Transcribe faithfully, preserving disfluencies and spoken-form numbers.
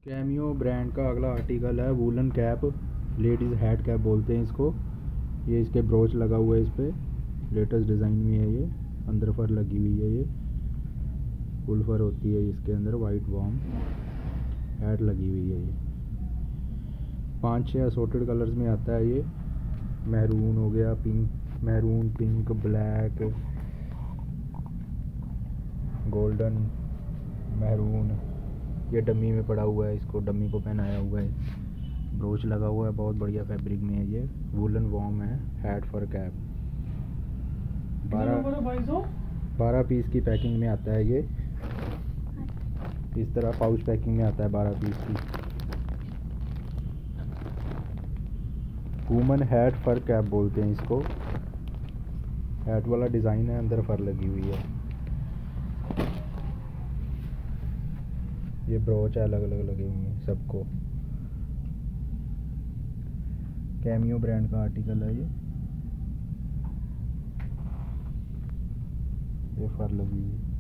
Cameo brand का अगला article है woollen cap, ladies head cap बोलते हैं इसको। ये इसके ब्रोच लगा हुआ है, इस पर लेटेस्ट डिज़ाइन में है। ये अंदर फर लगी हुई है, ये फुल फर होती है इसके अंदर। वाइट वॉर्म हेड लगी हुई है। ये पाँच छः असोर्टेड कलर्स में आता है। ये मैरून हो गया, pink, maroon, pink, black, golden, maroon. ये डमी में पड़ा हुआ है, इसको डमी को पहनाया हुआ है। ब्रोच लगा हुआ है, बहुत बढ़िया फैब्रिक में है। ये वूलन वॉर्म है, हैट फॉर कैप। बारह बारह पीस की पैकिंग में आता है। ये इस तरह पाउच पैकिंग में आता है बारह पीस की। वूमन हैट फर कैप बोलते हैं इसको। हैट वाला डिज़ाइन है, अंदर फर लगी हुई है। ये ब्रोच अलग अलग लगे हुए हैं सबको। कैमियो ब्रांड का आर्टिकल है। ये ये फर लगी हुई है।